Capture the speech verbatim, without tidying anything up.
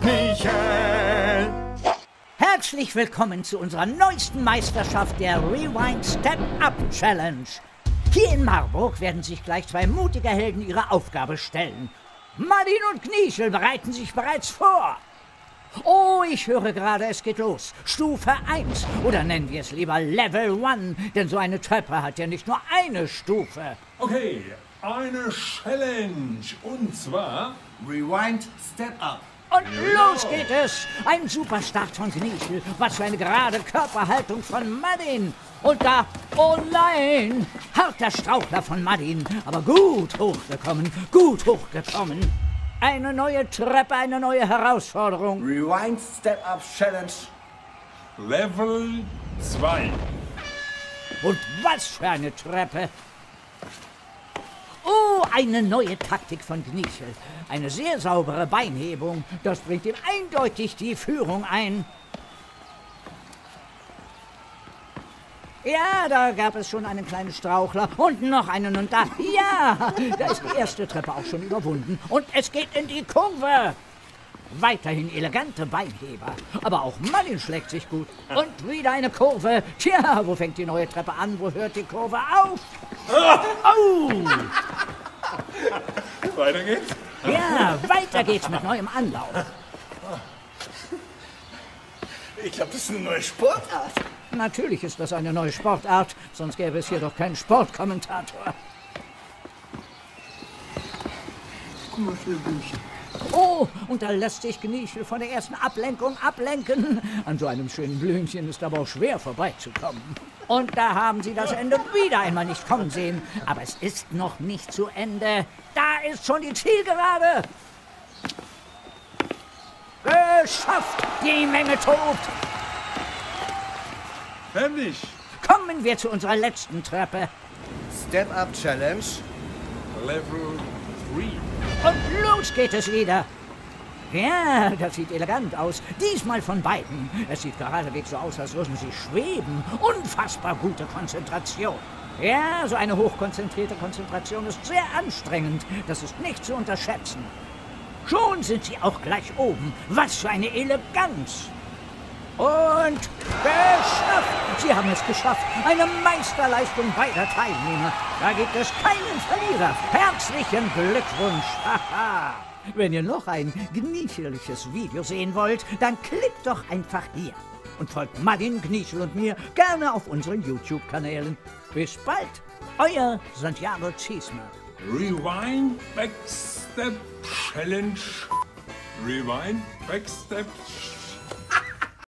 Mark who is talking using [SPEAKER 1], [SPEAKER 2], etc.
[SPEAKER 1] Michael.
[SPEAKER 2] Herzlich willkommen zu unserer neuesten Meisterschaft der Rewind Step Up Challenge. Hier in Marburg werden sich gleich zwei mutige Helden ihre Aufgabe stellen. Martin und Gniechel bereiten sich bereits vor. Oh, ich höre gerade, es geht los. Stufe eins. Oder nennen wir es lieber Level eins, denn so eine Treppe hat ja nicht nur eine Stufe.
[SPEAKER 1] Okay, eine Challenge. Und zwar
[SPEAKER 3] Rewind Step Up.
[SPEAKER 2] Und los geht es! Ein super Start von Gniechel. Was für eine gerade Körperhaltung von Martin. Und da, oh nein, harter Strauchler von Martin. Aber gut hochgekommen, gut hochgekommen. Eine neue Treppe, eine neue Herausforderung.
[SPEAKER 3] Rewind Step Up Challenge.
[SPEAKER 1] Level zwei.
[SPEAKER 2] Und was für eine Treppe. Oh, eine neue Taktik von Gniechel. Eine sehr saubere Beinhebung. Das bringt ihm eindeutig die Führung ein. Ja, da gab es schon einen kleinen Strauchler und noch einen und da. Ja, da ist die erste Treppe auch schon überwunden. Und es geht in die Kurve. Weiterhin elegante Beinheber. Aber auch Martin schlägt sich gut. Und wieder eine Kurve. Tja, wo fängt die neue Treppe an? Wo hört die Kurve auf? Oh!
[SPEAKER 1] Weiter geht's.
[SPEAKER 2] Ja, weiter geht's mit neuem Anlauf.
[SPEAKER 3] Ich glaube, das ist eine neue Sportart.
[SPEAKER 2] Natürlich ist das eine neue Sportart, sonst gäbe es hier doch keinen Sportkommentator.
[SPEAKER 3] Guck mal, für Bücher.
[SPEAKER 2] Oh, und da lässt sich Gniechel von der ersten Ablenkung ablenken. An so einem schönen Blümchen ist aber auch schwer vorbeizukommen. Und da haben sie das Ende wieder einmal nicht kommen sehen. Aber es ist noch nicht zu Ende. Da ist schon die Zielgerade. Geschafft! Die Menge tobt.
[SPEAKER 1] Fertig.
[SPEAKER 2] Kommen wir zu unserer letzten Treppe.
[SPEAKER 3] Step Up Challenge.
[SPEAKER 1] Level drei.
[SPEAKER 2] Und los geht es wieder. Ja, das sieht elegant aus. Diesmal von beiden. Es sieht geradewegs so aus, als würden sie schweben. Unfassbar gute Konzentration. Ja, so eine hochkonzentrierte Konzentration ist sehr anstrengend. Das ist nicht zu unterschätzen. Schon sind sie auch gleich oben. Was für eine Eleganz. Und geschafft! Sie haben es geschafft. Eine Meisterleistung beider Teilnehmer. Da gibt es keinen Verlierer. Herzlichen Glückwunsch. Haha. Wenn ihr noch ein gniecheliges Video sehen wollt, dann klickt doch einfach hier. Und folgt Martin, Gniechel und mir gerne auf unseren YouTube-Kanälen. Bis bald. Euer Santiago Ziesmer.
[SPEAKER 1] Rewind Backstep Challenge. Rewind Backstep